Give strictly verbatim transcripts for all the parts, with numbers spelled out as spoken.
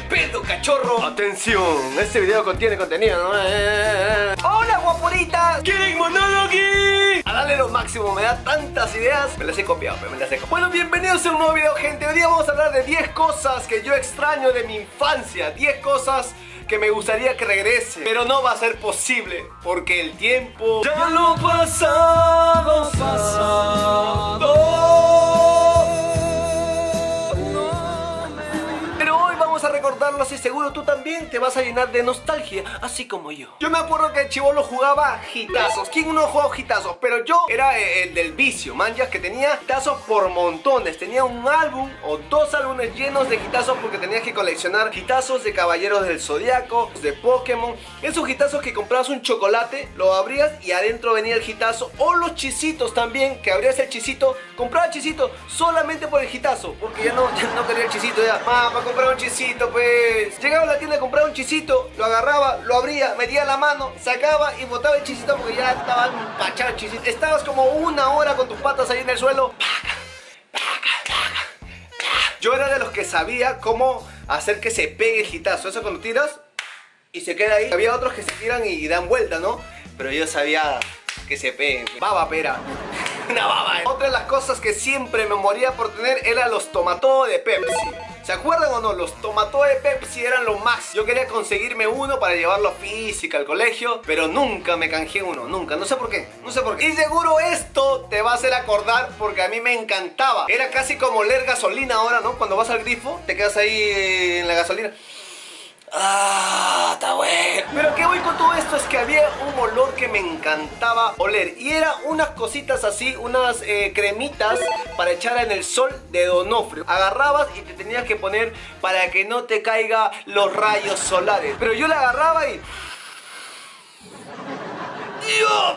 respeto, cachorro. Atención, este video contiene contenido, ¿no? Hola, guapuritas. ¿Quieren monólogo? A darle lo máximo, me da tantas ideas. Me las he copiado, pero me las he copiado. Bueno, bienvenidos a un nuevo video, gente. Hoy día vamos a hablar de diez cosas que yo extraño de mi infancia. diez cosas que me gustaría que regrese, pero no va a ser posible porque el tiempo ya lo pasado, pasado. A recordarlos y seguro tú también te vas a llenar de nostalgia, así como yo. Yo me acuerdo que el chibolo jugaba hitazos. ¿Quién no jugaba hitazos? Pero yo era el del vicio, manjas, que tenía hitazos por montones. Tenía un álbum o dos álbumes llenos de hitazos porque tenías que coleccionar hitazos de Caballeros del Zodiaco, de Pokémon. Esos hitazos que comprabas un chocolate, lo abrías y adentro venía el hitazo. O los chisitos también, que abrías el chisito, compraba el chisito solamente por el hitazo, porque ya no, ya no quería el chisito. Ya, mamá, comprar un chisito. Pues llegaba a la tienda a comprar un chisito, lo agarraba, lo abría, metía la mano, sacaba y botaba el chisito porque ya estaba empachado el chisito. Estabas como una hora con tus patas ahí en el suelo. Yo era de los que sabía cómo hacer que se pegue el hitazo. Eso cuando tiras y se queda ahí. Había otros que se tiran y dan vuelta, ¿no? Pero yo sabía que se pegue. Baba pera. Una baba. Otra de las cosas que siempre me moría por tener eran los tomató de Pepsi. ¿Se acuerdan o no? Los tomató de Pepsi eran lo más. Yo quería conseguirme uno para llevarlo a física al colegio, pero nunca me canjeé uno, nunca. No sé por qué, no sé por qué. Y seguro esto te va a hacer acordar porque a mí me encantaba. Era casi como oler gasolina ahora, ¿no? Cuando vas al grifo, te quedas ahí en la gasolina. Ah, está bueno. Pero que voy con todo esto es que había un olor que me encantaba oler. Y era unas cositas así, unas eh, cremitas para echar en el sol de Donofrio. Agarrabas y te tenías que poner para que no te caiga los rayos solares. Pero yo la agarraba y... ¡Dios!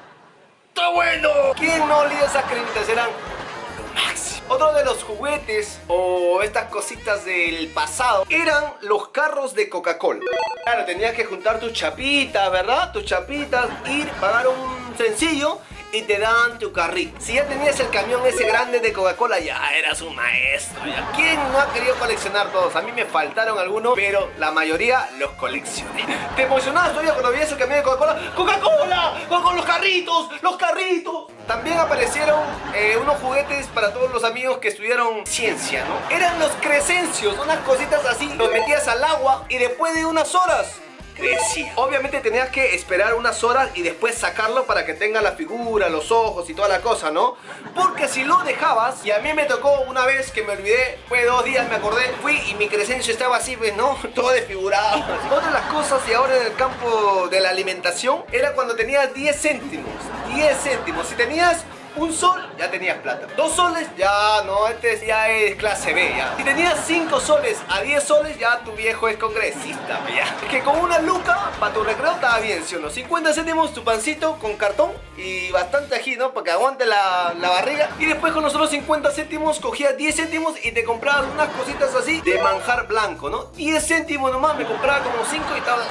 ¡Está bueno! ¿Quién no olía esas cremitas? Eran lo máximo. Otro de los juguetes o estas cositas del pasado eran los carros de Coca-Cola. Claro, tenías que juntar tus chapitas, ¿verdad? Tus chapitas, ir, pagar un sencillo y te dan tu carrito. Si ya tenías el camión ese grande de Coca-Cola, ya eras un maestro. ¿Ya? ¿Quién no ha querido coleccionar todos? A mí me faltaron algunos, pero la mayoría los coleccioné. ¿Te emocionabas todavía cuando veías el camión de Coca-Cola? ¡Coca-Cola! ¡Con los carritos! ¡Los carritos! También aparecieron eh, unos juguetes para todos los amigos que estudiaron ciencia, ¿no? Eran los Crescencios, unas cositas así. Los metías al agua y después de unas horas crecía. Obviamente tenías que esperar unas horas y después sacarlo para que tenga la figura, los ojos y toda la cosa, ¿no? Porque si lo dejabas, y a mí me tocó una vez que me olvidé, fue dos días, me acordé, fui y mi Crescencio estaba así, pues, ¿no? Todo desfigurado. Otra de las cosas, y ahora en el campo de la alimentación, era cuando tenías diez céntimos. diez céntimos. Si tenías un sol, ya tenías plata. Dos soles, ya no, este ya es clase B, ya. Si tenías cinco soles a diez soles, ya tu viejo es congresista, ya. Es que con una luca, para tu recreo estaba bien, ¿sí o no? cincuenta céntimos tu pancito con cartón y bastante ají, ¿no? Para que aguante la, la barriga. Y después con los otros cincuenta céntimos, cogías diez céntimos y te comprabas unas cositas así de manjar blanco, ¿no? diez céntimos nomás, me compraba como cinco y estaba...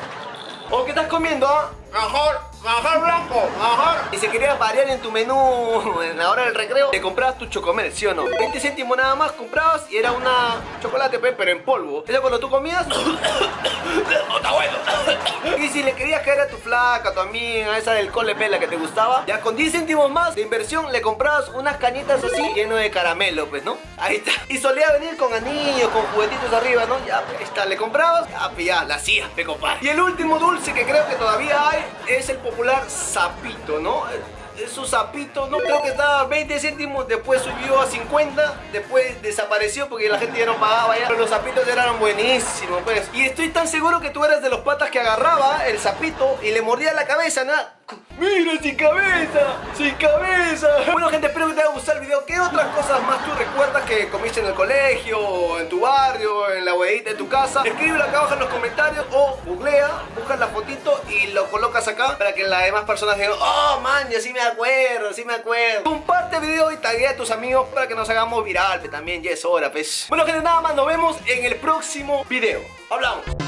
¿O qué estás comiendo, ah? Mejor, manjar blanco, manjar. Y si querías variar en tu menú en la hora del recreo, te comprabas tu chocomel, ¿sí o no? veinte céntimos nada más comprabas y era una chocolate, pero en polvo. Eso cuando tú comías... ¡Oh, está bueno! Y si le querías caer a tu flaca, a tu amiga, a esa del cole pela que te gustaba, ya con diez céntimos más de inversión le comprabas unas cañitas así, lleno de caramelo, pues, ¿no? Ahí está. Y solía venir con anillos, con juguetitos arriba, ¿no? Ya, pues, ahí está, le comprabas, ya, pues, ya, la hacías, pe, compadre. Y el último dulce que creo que todavía hay es el popular sapito, ¿no? Esos sapitos, no creo que estaba a veinte céntimos, después subió a cincuenta, después desapareció porque la gente ya no pagaba ya. Pero los sapitos eran buenísimos, pues. Y estoy tan seguro que tú eras de los patas que agarraba el sapito y le mordía la cabeza, ¿no? ¡Mira, sin cabeza! ¡Sin cabeza! Bueno, gente, espero que te haya gustado el video. ¿Qué otras cosas más tú recuerdas que comiste en el colegio, en tu barrio, en la huevita de tu casa? Escríbelo acá abajo en los comentarios o googlea, buscas la fotito y lo colocas acá para que las demás personas digan: ¡oh, man, ya sí me acuerdo, sí me acuerdo! Comparte el video y taguea a tus amigos para que nos hagamos viral, pues también ya es hora, pues. Bueno, gente, nada más, nos vemos en el próximo video. ¡Hablamos!